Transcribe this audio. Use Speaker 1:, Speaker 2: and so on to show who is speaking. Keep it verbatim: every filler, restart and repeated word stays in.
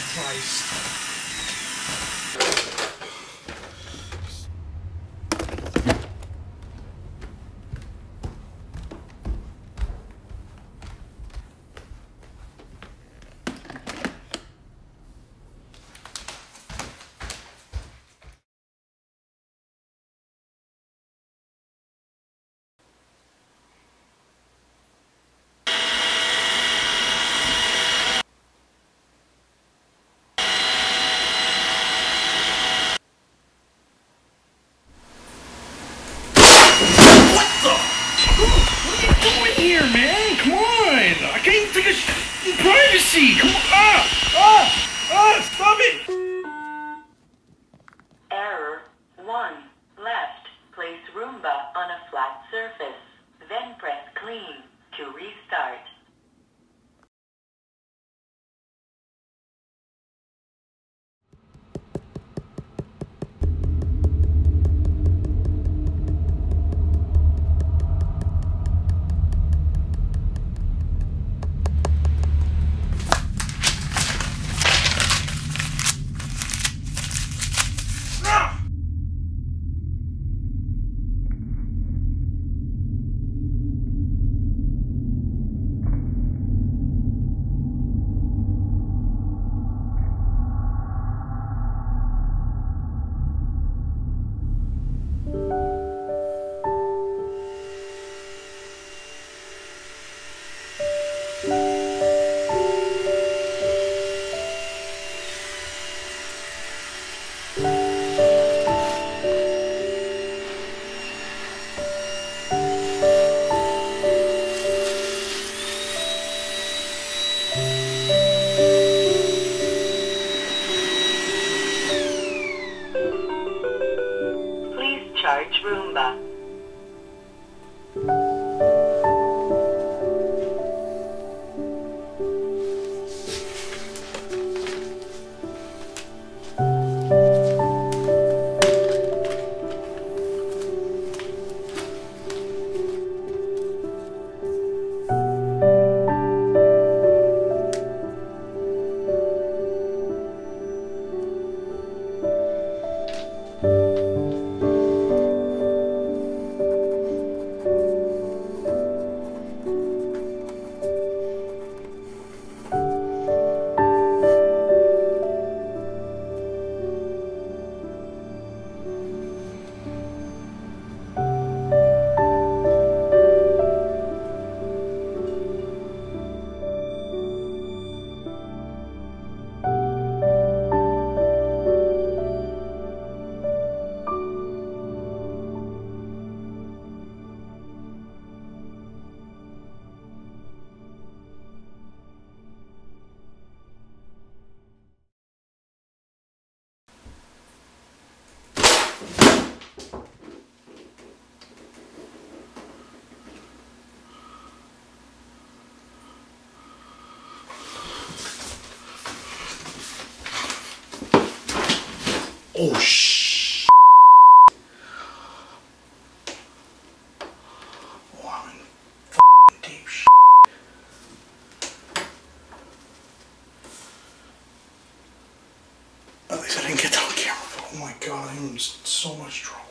Speaker 1: Christ.
Speaker 2: Here, man, come on! I can't even take a sh in privacy! Come on! Ah! Ah! Ah! Stop it!
Speaker 3: Error one. Left. Place Roomba on a flat surface. Then press clean to restart. Charge Roomba.
Speaker 1: Oh, shh. Oh, I'm in f***ing deep shit. At least I didn't get that on camera, but oh my god, I'm in so much trouble.